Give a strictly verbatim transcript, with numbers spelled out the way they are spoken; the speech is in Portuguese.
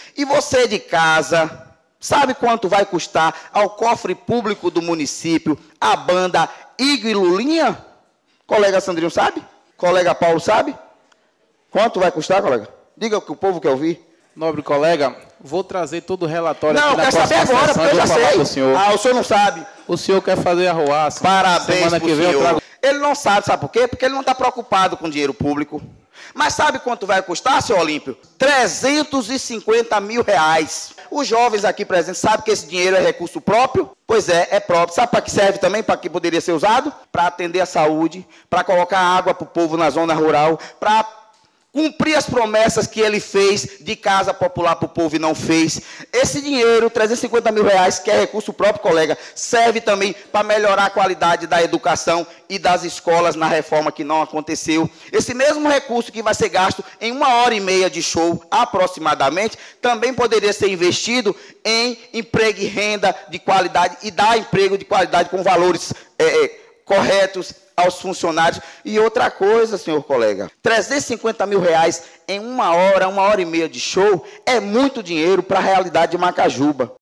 E você de casa, sabe quanto vai custar ao cofre público do município a banda Igor e Lulinha? Colega Sandrinho sabe? Colega Paulo sabe? Quanto vai custar, colega? Diga o que o povo quer ouvir. Nobre colega, vou trazer todo o relatório não, aqui na próxima sessão. Não, quero saber agora, porque eu já sei. Senhor. Ah, o senhor não sabe. O senhor quer fazer arruaça. Parabéns Semana pro que vem senhor. eu trago... Ele não sabe, sabe por quê? Porque ele não está preocupado com dinheiro público. Mas sabe quanto vai custar, senhor Olímpio? trezentos e cinquenta mil reais. Os jovens aqui presentes sabem que esse dinheiro é recurso próprio? Pois é, é próprio. Sabe para que serve também? Para que poderia ser usado? Para atender a saúde, para colocar água para o povo na zona rural, para cumprir as promessas que ele fez de casa popular para o povo e não fez. Esse dinheiro, trezentos e cinquenta mil reais, que é recurso próprio, colega, serve também para melhorar a qualidade da educação e das escolas na reforma que não aconteceu. Esse mesmo recurso que vai ser gasto em uma hora e meia de show, aproximadamente, também poderia ser investido em emprego e renda de qualidade e dar emprego de qualidade com valores é, é, corretos aos funcionários. E outra coisa, senhor colega, trezentos e cinquenta mil reais em uma hora, uma hora e meia de show, é muito dinheiro para a realidade de Macajuba.